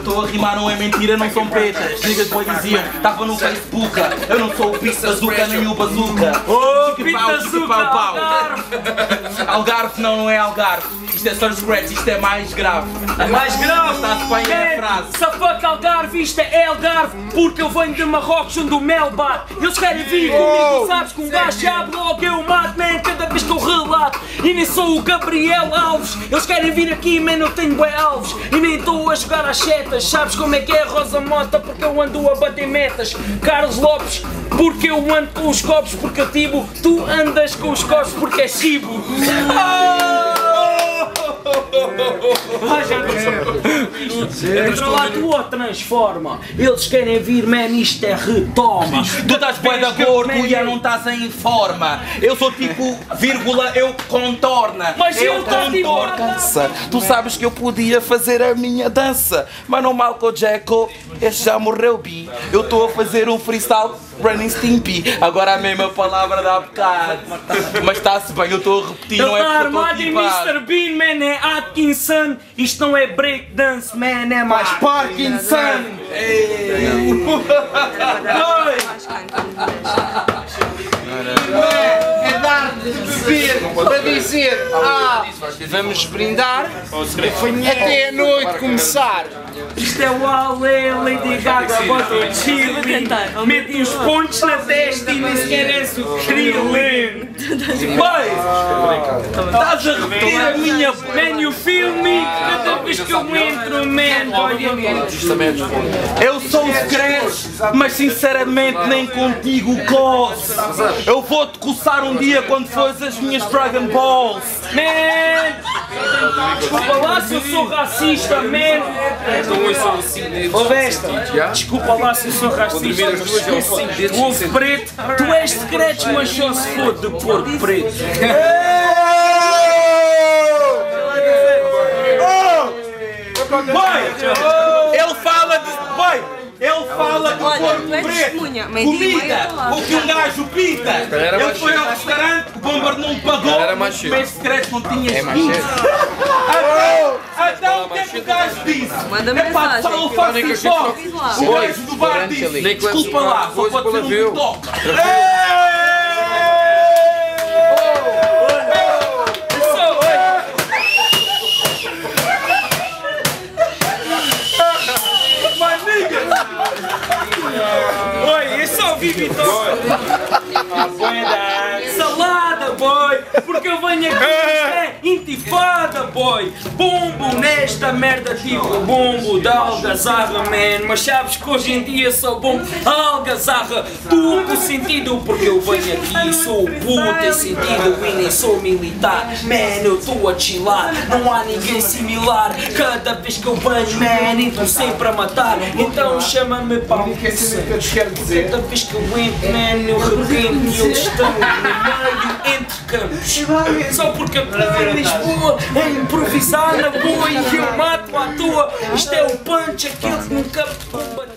estou a rimar, não é mentira, não são pretas. Niggas boy diziam, tava no Facebook. Eu não sou o Pete Bazooka nem o Bazooka. Oh, Pete Bazooka, Algarve! Algarve não é Algarve. Isto é só scratch, isto é mais grave. É mais grave! Está-se bem a frase. Safac Algarve, isto é Algarve, porque eu venho de Marrocos onde o mel bate. Eles querem vir comigo, sabes que um gajo abre logo eu mato, man, cada vez que eu relato. E nem sou o Gabriel Alves, eles querem vir aqui, man, eu tenho bué alves. E nem estou a jogar às setas, sabes como é que é Rosa Mota, porque eu ando a bater metas. Carlos Lopes, porque eu ando com os copos, porque eu tibo. Tu andas com os copos porque é chibo. Controla a tua transforma. Eles querem vir, man, isto é retoma. Tu estás bué da gordo e já não estás em forma. Eu sou tipo, vírgula, eu contorna. Mas eu contorna. Tu sabes que eu podia fazer a minha dança, mas não mal com o Jacko, este já morreu, bi. Eu estou a fazer um freestyle Running Stimpy. Agora a mesma palavra dá bocado. Mas está-se bem, eu estou a repetir, não é porque eu estou armado em Mr. Bean, man, é Atkinson. Isto não é breakdance, man, é mais Parkinson. É dar-lhe beber para dizer vamos brindar até a noite começar. Isto é o Ale, Lady Gaga, bota o chile, mete os pontos na testa e nem sequer és o Krillin. Pai, estás a repetir a minha... Man, you feel me? Cada vez que eu entro, man, olha. Eu sou o Scratch, mas sinceramente nem contigo coço. Eu vou-te coçar um dia quando fores as minhas Dragon Balls. Man! Desculpa lá se eu sou racista, man! Ô besta, desculpa lá se eu sou racista, mas o ovo preto, tu és secreto, mas só se for de porco preto. Pai, ele fala de... Pai, ele fala de porco preto. Comida, o que um gajo pita. Ele foi ao restaurante, o bomber não pagou, mas secreto não tinha escudo. Então o que é que o gajo disse? É pá, só o faço em toque. O gajo do bar disse, desculpa lá, só pode ser um toque. Oi, eu só vivo salada, boy, porque eu venho aqui, isto é intifada, boy. Bombo nesta merda, tipo bombo da algazarra, man. Mas sabes que hoje em dia sou bombo algazarra, duplo sentido, porque eu venho aqui, sou o puto em sentido e nem sou militar. Man, eu estou a chilar, não há ninguém similar. Cada vez que eu venho, man, entro sempre a matar. Então chama-me para o que cada vez que eu entro, man, eu rebento e eles estão no meio entre campos. Só porque eu estou em Lisboa a improvisar na boa e eu mato à toa. Isto é o punch, aquele que nunca